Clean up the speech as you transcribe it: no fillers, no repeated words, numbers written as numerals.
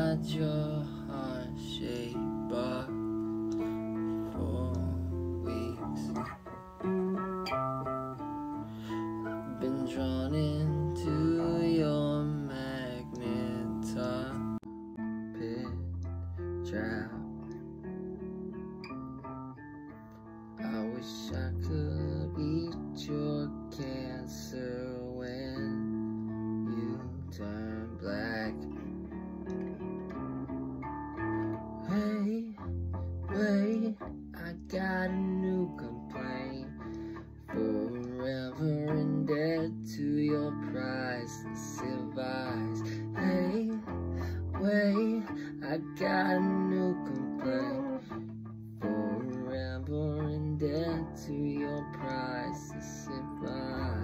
got your heart-shaped box for weeks. I've been drawn into your magnet trap. I wish I could eat your cancer when you turn black. Hey, wait, I got a new complaint. Forever indebted to your priceless advice. Hey, wait, I got a new complaint. Forever indebted to your priceless advice.